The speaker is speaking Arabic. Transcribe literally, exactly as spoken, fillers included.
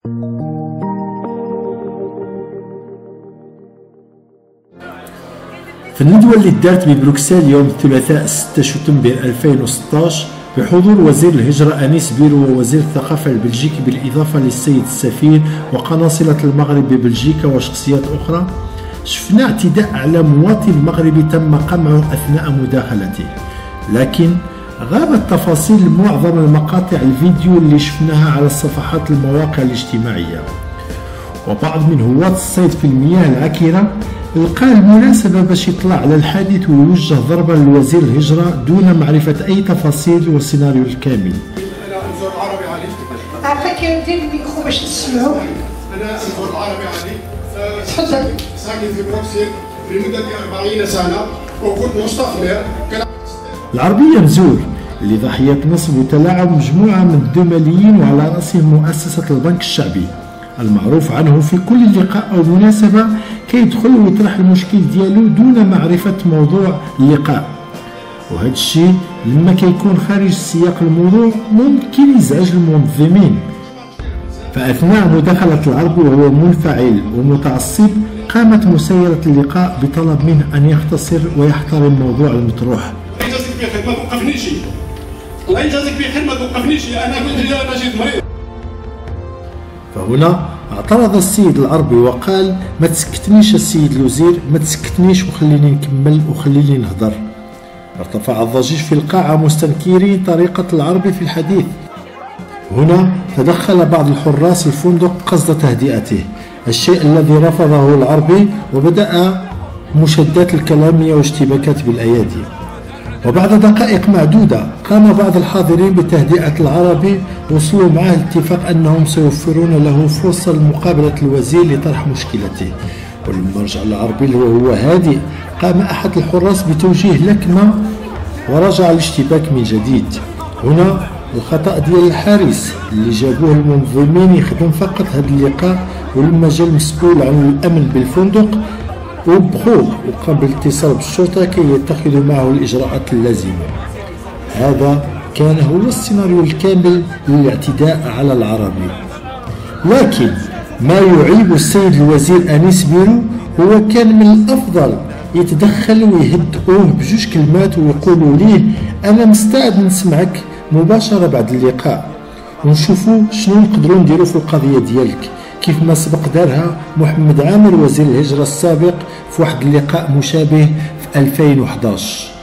في الندوة اللي دارت ببروكسل يوم الثلاثاء ستة شتنبر ألفين وستطاش بحضور وزير الهجرة أنيس بيرو ووزير الثقافة البلجيكي بالإضافة للسيد السفير وقناصلة المغرب ببلجيكا وشخصيات أخرى، شفنا اعتداء على مواطن مغربي تم قمعه أثناء مداخلته، لكن غابت تفاصيل معظم المقاطع الفيديو اللي شفناها على الصفحات المواقع الاجتماعية. وبعض من هواة الصيد في المياه العكرة لقى المناسبة باش يطلع على الحادث ويوجه ضربا لوزير الهجرة دون معرفة أي تفاصيل والسيناريو الكامل. أنا أنظر العربي علي. عافاك يا ودي الميكرو باش تسمعوا. أنا أنظر العربي علي. تفضل. ساكن في بروكسل لمدة أربعين سنة وكنت مستثمر. العربية مزور اللي ضحية نصب وتلاعب مجموعة من الدماليين وعلى رأسهم مؤسسة البنك الشعبي المعروف عنه في كل لقاء أو مناسبة كيدخل ويطرح المشكل ديالو دون معرفة موضوع اللقاء، وهذا الشيء لما كيكون خارج سياق الموضوع ممكن يزعج المنظمين. فأثناء مداخلة العربي وهو منفعل ومتعصب قامت مسيرة اللقاء بطلب منه أن يختصر ويحترم موضوع المطروح. الله يجازيك بخير ما توقفنيش، الله يجازيك بخير ما توقفنيش، أنا أنا جيت مريض. فهنا اعترض السيد العربي وقال: ما تسكتنيش السيد الوزير، ما تسكتنيش وخليني نكمل وخليني نهضر. ارتفع الضجيج في القاعة مستنكرين طريقة العربي في الحديث. هنا تدخل بعض الحراس الفندق قصد تهدئته، الشيء الذي رفضه العربي وبدأ مشادات الكلامية واشتباكات بالأيادي. وبعد دقائق معدودة قام بعض الحاضرين بتهدئة العربي، وصلوا معه الاتفاق أنهم سيوفرون له فرصة لمقابلة الوزير لطرح مشكلته. ولما رجع العربي وهو هادئ قام أحد الحراس بتوجيه لكمة ورجع الاشتباك من جديد. هنا الخطأ ديال الحارس اللي جابوه المنظمين يخدم فقط هذا اللقاء، ولما جا المسؤول عن الأمن بالفندق وبخوه وقام بالاتصال بالشرطة كي يتخذوا معه الإجراءات اللازمة. هذا كان هو السيناريو الكامل للاعتداء على العربي. لكن ما يعيب السيد الوزير أنيس بيرو هو كان من الأفضل يتدخل ويهدئوه بجوج كلمات ويقولوا ليه: أنا مستعد نسمعك مباشرة بعد اللقاء ونشوفوا شنو نقدروا نديروا في القضية ديالك، كيف ما سبق دارها محمد عامر وزير الهجرة السابق في واحد اللقاء مشابه في ألفين وإحداش.